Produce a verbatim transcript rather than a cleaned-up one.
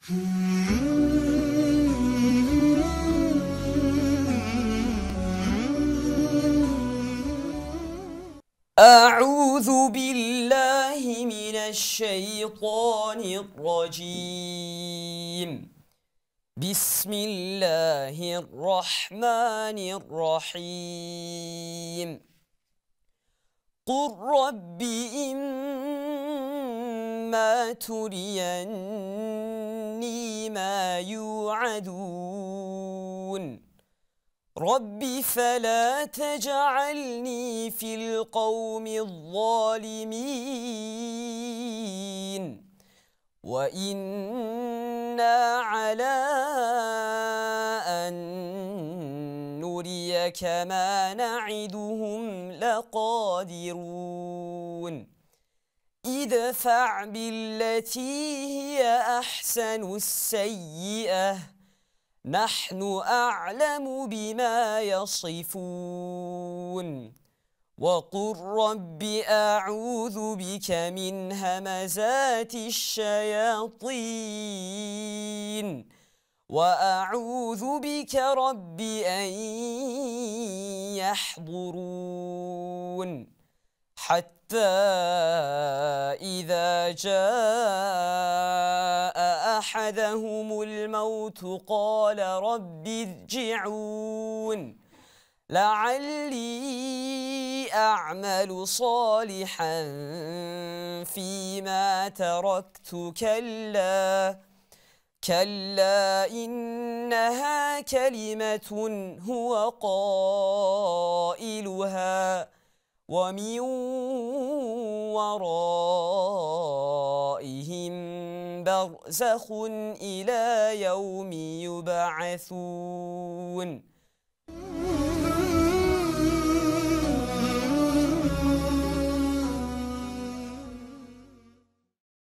أعوذ بالله من الشيطان الرجيم. بسم الله الرحمن الرحيم. قل رب إما تريني ما يوعدون رب فلا تجعلني في القوم الظالمين وإنا على أن نريك ما نعدهم لقادرون ادفع بالتي هي أحسن السيئة نحن أعلم بما يصفون وقل رب أعوذ بك من همزات الشياطين وأعوذ بك رب أن يحضرون حتى إذا جاء أحدهم الموت قال رب ارجعون لعلي أعمل صالحا فيما تركت كلا كلا إنها كلمة هو قائلها ومن ورائهم برزخ إلى يوم يبعثون